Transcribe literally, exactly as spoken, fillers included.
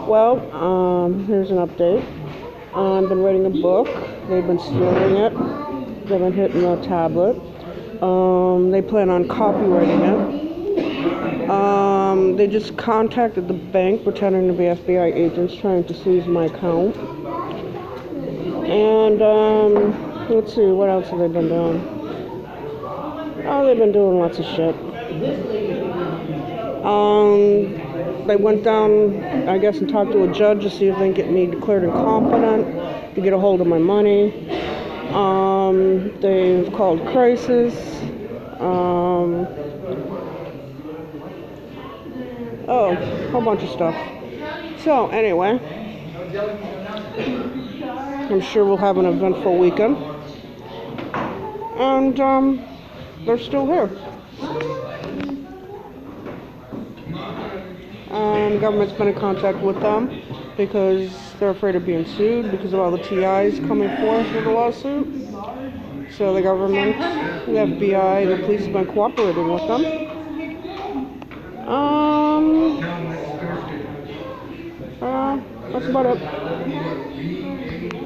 Well, um, here's an update. I've been writing a book. They've been stealing it. They've been hitting the tablet. Um, they plan on copywriting it. Um, they just contacted the bank pretending to be F B I agents trying to seize my account. And, um, let's see, what else have they been doing? Oh, they've been doing lots of shit. Um, they went down, I guess, and talked to a judge to see if they can get me declared incompetent to get a hold of my money. Um, they've called crisis. Um, oh, a whole bunch of stuff. So, anyway, I'm sure we'll have an eventful weekend. And, um, they're still here. Um, the government's been in contact with them because they're afraid of being sued because of all the T Is coming forth with the lawsuit. So the government, the F B I, and the police have been cooperating with them. Um, uh, that's about it.